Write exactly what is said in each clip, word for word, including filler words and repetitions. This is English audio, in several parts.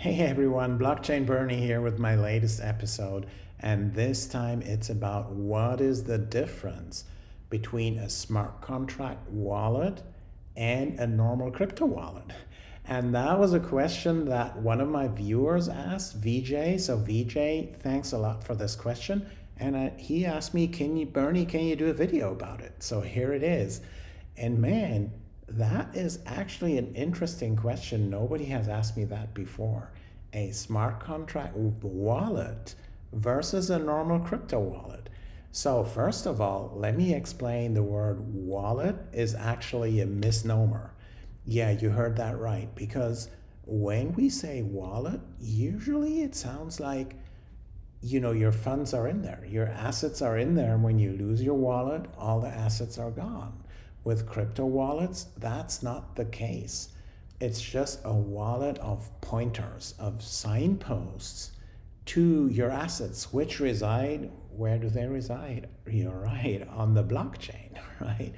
Hey everyone, Blockchain Bernie here with my latest episode, and this time it's about what is the difference between a smart contract wallet and a normal crypto wallet. And that was a question that one of my viewers asked, V J. So V J, thanks a lot for this question. And I, he asked me, can you, Bernie, can you do a video about it? So here it is. And man, that is actually an interesting question. Nobody has asked me that before. A smart contract wallet versus a normal crypto wallet. So first of all, let me explain the word wallet is actually a misnomer. Yeah, you heard that right, because when we say wallet, usually it sounds like, you know, your funds are in there, your assets are in there. When you lose your wallet, all the assets are gone. With crypto wallets, that's not the case. It's just a wallet of pointers, of signposts to your assets, which reside, where do they reside? You're right, on the blockchain, right?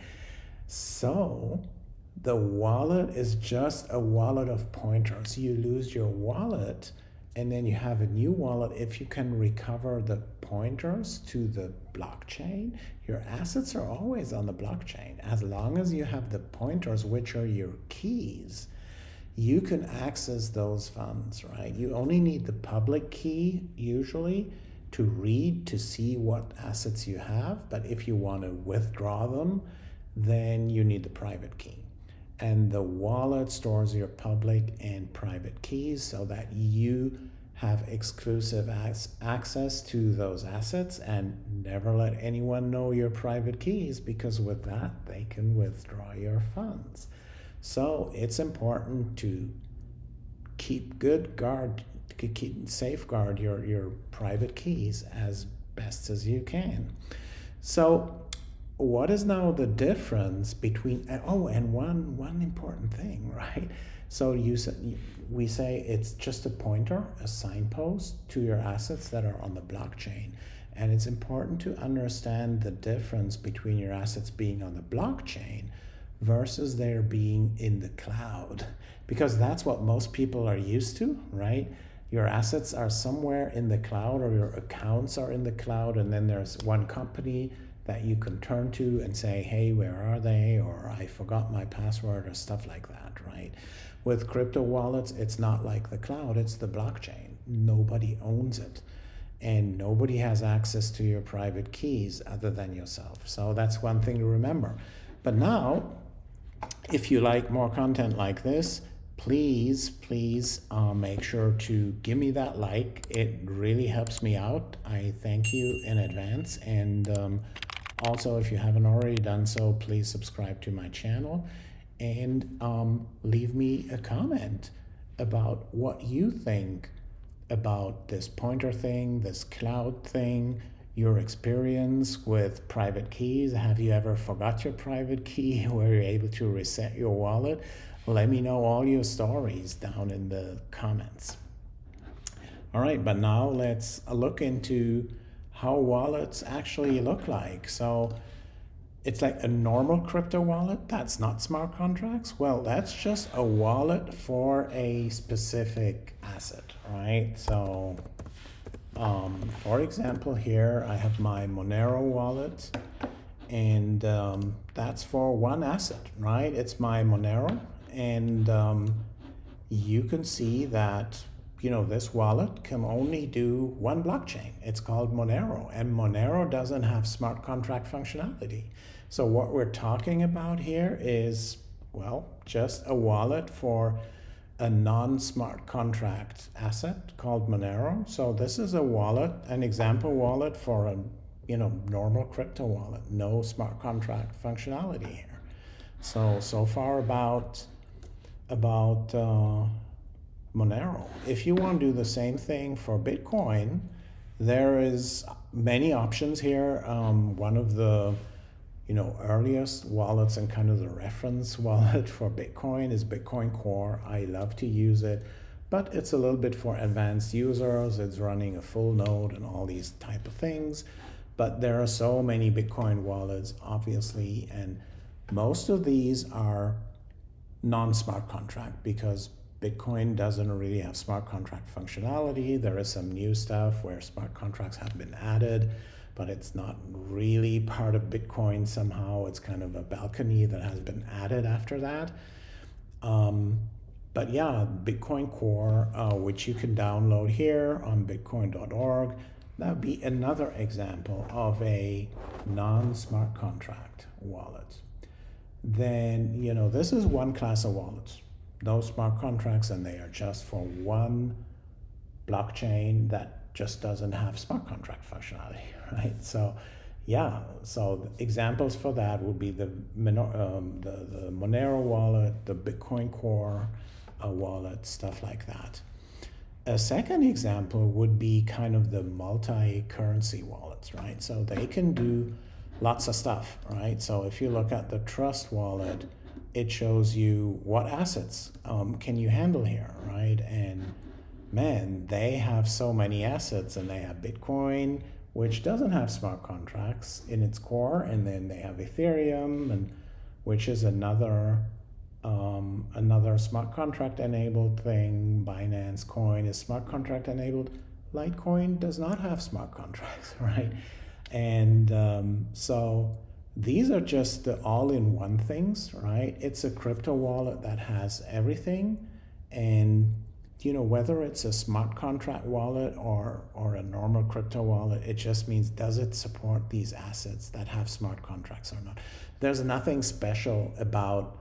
So the wallet is just a wallet of pointers. You lose your wallet, and then you have a new wallet. If you can recover the pointers to the blockchain, your assets are always on the blockchain. As long as you have the pointers, which are your keys, you can access those funds, right? You only need the public key usually to read, to see what assets you have. But if you want to withdraw them, then you need the private key. And the wallet stores your public and private keys so that you have exclusive access to those assets, and never let anyone know your private keys, because with that, they can withdraw your funds. So it's important to keep good guard, to keep safeguard your, your private keys as best as you can. So what is now the difference between, oh, and one, one important thing, right? So you we say it's just a pointer, a signpost to your assets that are on the blockchain. And it's important to understand the difference between your assets being on the blockchain versus their being in the cloud, because that's what most people are used to, right? Your assets are somewhere in the cloud, or your accounts are in the cloud, and then there's one company that you can turn to and say, hey, where are they? Or I forgot my password, or stuff like that, right? With crypto wallets, it's not like the cloud, it's the blockchain. Nobody owns it. And nobody has access to your private keys other than yourself. So that's one thing to remember. But now, if you like more content like this, please, please uh, make sure to give me that like. It really helps me out. I thank you in advance. And um, also, if you haven't already done so, please subscribe to my channel and um, leave me a comment about what you think about this pointer thing, this cloud thing, your experience with private keys. Have you ever forgot your private key? Were you able to reset your wallet? Let me know all your stories down in the comments. All right, but now let's look into how wallets actually look like. So it's like a normal crypto wallet that's not smart contracts. Well, that's just a wallet for a specific asset, right? So um, for example, here I have my Monero wallet, and um, that's for one asset, right? It's my Monero, and um, you can see that, you know, this wallet can only do one blockchain. It's called Monero, and Monero doesn't have smart contract functionality. So what we're talking about here is, well, just a wallet for a non-smart contract asset called Monero. So this is a wallet, an example wallet for a, you know, normal crypto wallet, no smart contract functionality here. So, so far about, about uh, Monero. If you want to do the same thing for Bitcoin, there is many options here. Um, one of the you know, earliest wallets and kind of the reference wallet for Bitcoin is Bitcoin Core. I love to use it, but it's a little bit for advanced users. It's running a full node and all these type of things. But there are so many Bitcoin wallets, obviously, and most of these are non-smart contract, because Bitcoin doesn't really have smart contract functionality. There is some new stuff where smart contracts have been added, but it's not really part of Bitcoin somehow. It's kind of a balcony that has been added after that. Um, but yeah, Bitcoin Core, uh, which you can download here on bitcoin dot org, that would be another example of a non-smart contract wallet. Then, you know, this is one class of wallets. No smart contracts, and they are just for one blockchain that just doesn't have smart contract functionality, right? So, yeah, so examples for that would be the, um, the, the Monero wallet, the Bitcoin Core uh, wallet, stuff like that. A second example would be kind of the multi-currency wallets, right? So they can do lots of stuff, right? So if you look at the Trust wallet, it shows you what assets um, can you handle here, right? And man, they have so many assets, and they have Bitcoin, which doesn't have smart contracts in its core, and then they have Ethereum, and which is another um, another smart contract enabled thing. Binance Coin is smart contract enabled. Litecoin does not have smart contracts, right? And um, so these are just the all-in-one things, right? It's a crypto wallet that has everything. And, you know, whether it's a smart contract wallet or, or a normal crypto wallet, it just means, does it support these assets that have smart contracts or not? There's nothing special about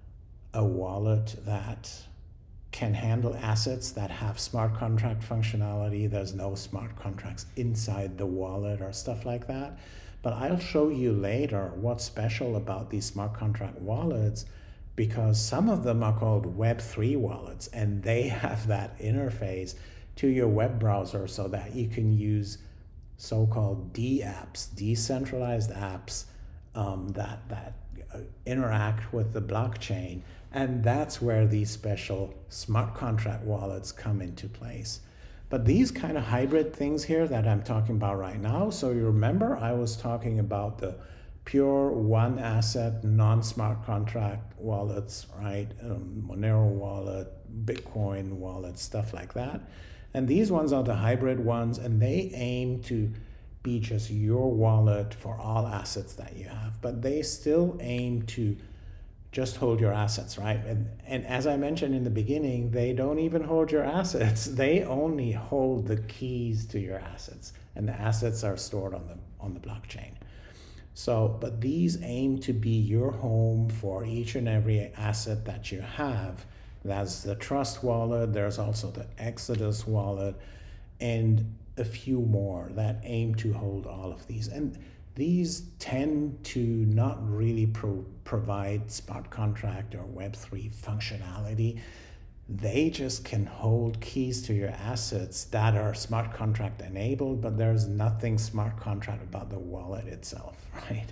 a wallet that can handle assets that have smart contract functionality. There's no smart contracts inside the wallet or stuff like that. But I'll show you later what's special about these smart contract wallets, because some of them are called Web three wallets, and they have that interface to your web browser so that you can use so-called D apps, decentralized apps um, that, that interact with the blockchain. And that's where these special smart contract wallets come into place. But these kind of hybrid things here that I'm talking about right now, so you remember I was talking about the pure one asset, non-smart contract wallets, right? Um, Monero wallet, Bitcoin wallet, stuff like that. And these ones are the hybrid ones, and they aim to be just your wallet for all assets that you have. But they still aim to just hold your assets, right? And, and as I mentioned in the beginning, they don't even hold your assets. They only hold the keys to your assets, and the assets are stored on the, on the blockchain. So, but these aim to be your home for each and every asset that you have. That's the Trust wallet. There's also the Exodus wallet, and a few more that aim to hold all of these. And these tend to not really pro provide smart contract or Web three functionality. They just can hold keys to your assets that are smart contract enabled, but there's nothing smart contract about the wallet itself, right?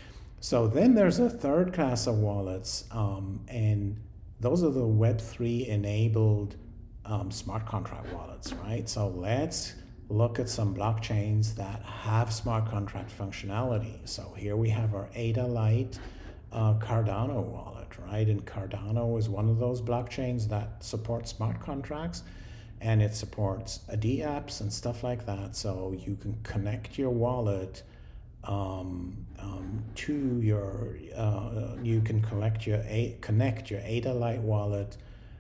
So then there's a third class of wallets, um, and those are the Web three enabled um, smart contract wallets, right? So let's look at some blockchains that have smart contract functionality. So here we have our A D A Lite uh, Cardano wallet, right? And Cardano is one of those blockchains that supports smart contracts, and it supports D apps and stuff like that. So you can connect your wallet um, um, to your, uh, you can collect your a connect your A D A Lite wallet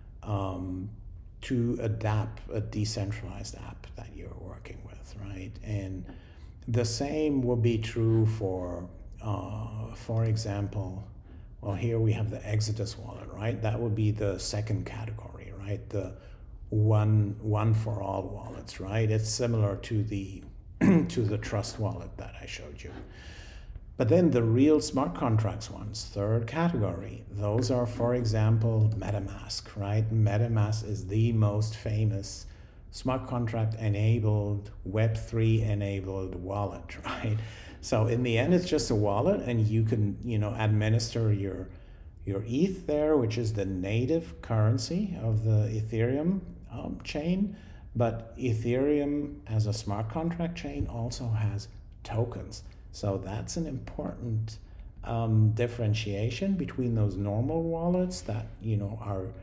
um, to adapt a decentralized app that you're working with, right? And the same will be true for, uh, for example, well, here we have the Exodus wallet, right? That would be the second category, right? The one, one for all wallets, right? It's similar to the, to the Trust wallet that I showed you. But then the real smart contracts ones, third category, those are, for example, MetaMask, right? MetaMask is the most famous smart contract enabled, Web three enabled wallet, right? So in the end, it's just a wallet, and you can, you know, administer your, your E T H there, which is the native currency of the Ethereum um, chain. But Ethereum as a smart contract chain also has tokens. So that's an important um, differentiation between those normal wallets that, you know, are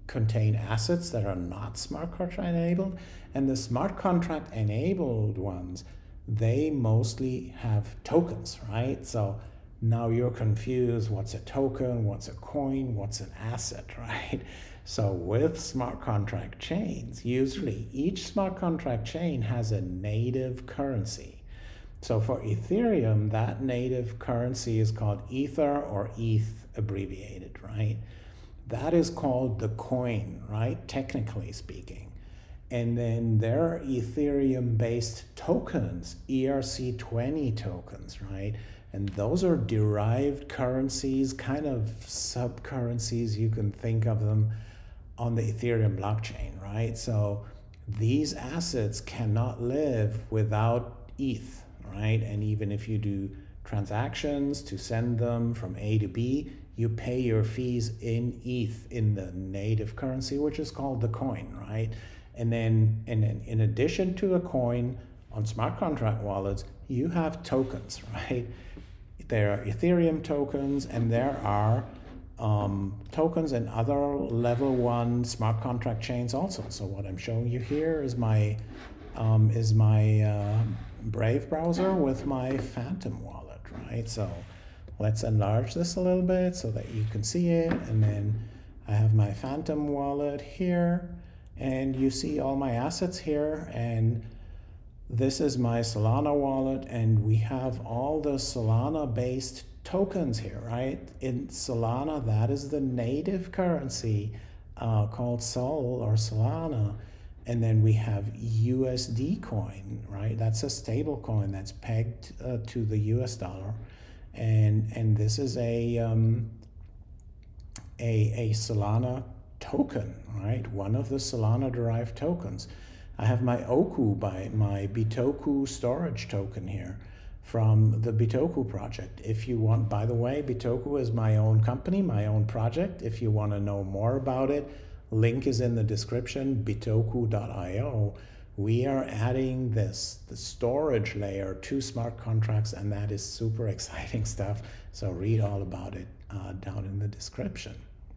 contain assets that are not smart contract enabled, and the smart contract enabled ones, they mostly have tokens, right? So now you're confused, what's a token, what's a coin, what's an asset, right? So with smart contract chains, usually each smart contract chain has a native currency. So for Ethereum, that native currency is called Ether, or E T H abbreviated, right? That is called the coin, right? Technically speaking. And then there are Ethereum-based tokens, E R C twenty tokens, right? And those are derived currencies, kind of sub-currencies, you can think of them on the Ethereum blockchain, right? So these assets cannot live without E T H, right? And even if you do transactions to send them from A to B, you pay your fees in E T H, in the native currency, which is called the coin, right? And then, and then in addition to a coin, on smart contract wallets, you have tokens, right? There are Ethereum tokens, and there are um, tokens in other level one smart contract chains also. So what I'm showing you here is my, um, is my uh, Brave browser with my Phantom wallet, right? So let's enlarge this a little bit so that you can see it. And then I have my Phantom wallet here, and you see all my assets here. And this is my Solana wallet, and we have all the Solana-based tokens here, right? In Solana, that is the native currency uh, called Sol or Solana. And then we have U S D coin, right? That's a stable coin that's pegged uh, to the U S dollar. And, and this is a, um, a, a Solana token, right? One of the Solana derived tokens. I have my Oku, by my Bitoku storage token here from the Bitoku project. If you want, by the way, Bitoku is my own company, my own project. If you want to know more about it, link is in the description, bitoku dot i o. We are adding this, the storage layer to smart contracts, and that is super exciting stuff. So read all about it uh, down in the description.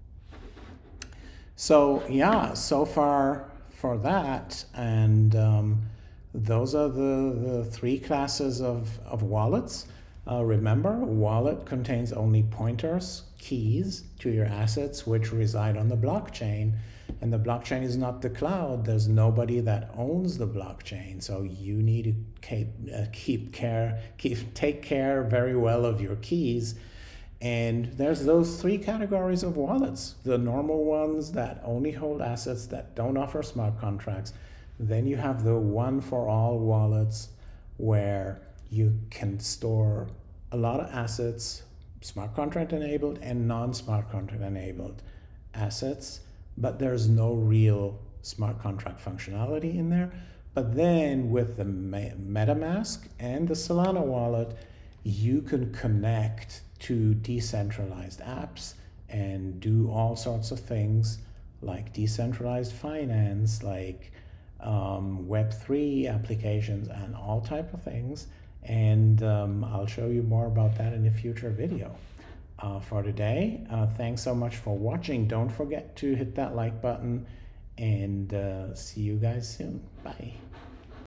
So yeah, so far for that, and um, those are the, the three classes of, of wallets. Uh, remember, a wallet contains only pointers, keys to your assets which reside on the blockchain, and the blockchain is not the cloud. There's nobody that owns the blockchain, so you need to keep, uh, keep care, keep, take care very well of your keys. And there's those three categories of wallets: the normal ones that only hold assets that don't offer smart contracts. Then you have the one-for-all wallets where you can store a lot of assets, smart contract enabled and non-smart contract enabled assets, but there's no real smart contract functionality in there. But then with the MetaMask and the Solana wallet, you can connect to decentralized apps and do all sorts of things like decentralized finance, like um, Web three applications, and all type of things. And um, I'll show you more about that in a future video. Uh, for today, uh, thanks so much for watching. Don't forget to hit that like button, and uh, see you guys soon. Bye.